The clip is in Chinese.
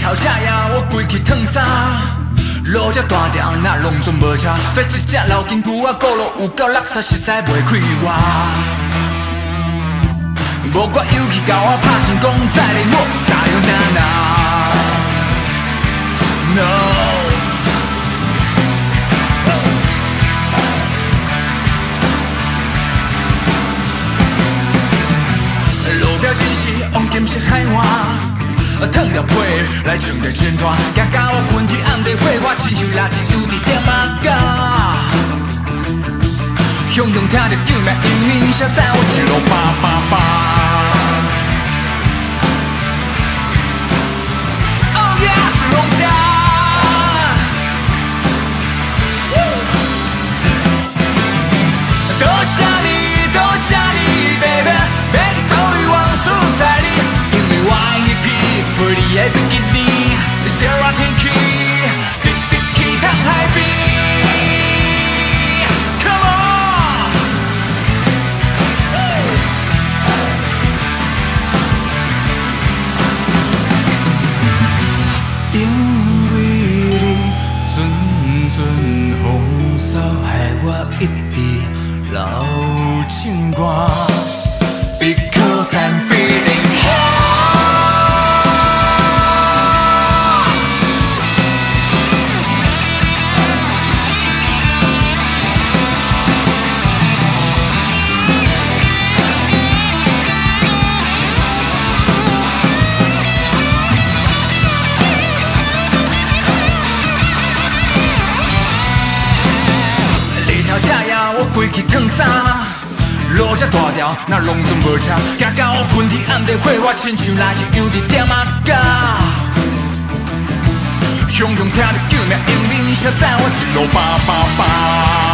头赤炎我归去褪衫，路这大条哪攏总无车，驶一架老金龟仔顾路有够落漆实在袂快活。莫怪YUKI给我打枪讲，再联络莎悠娜娜。No。 路标指示往金色海岸，褪掉皮来穿著牽拖，行到我昏天暗地火花，親像蠟燭融在瀝仔膠。熊熊聽到救命引擎聲，載我一路叭叭叭。Oh yeah， 是龍蝦。多謝你，多謝你 ，baby。 速在你，因为我一匹配你的比基尼，烧热天气，直直去通海边。Come on， 因为你阵阵风骚，害我一直流情歌。 Because I'm feeling high。日头赤炎我归去褪衫。 路这大条，哪拢总无车，行到昏天暗地火花，亲像蠟燭融在瀝仔膠。熊熊聽到救命引擎聲，載我一路叭叭叭。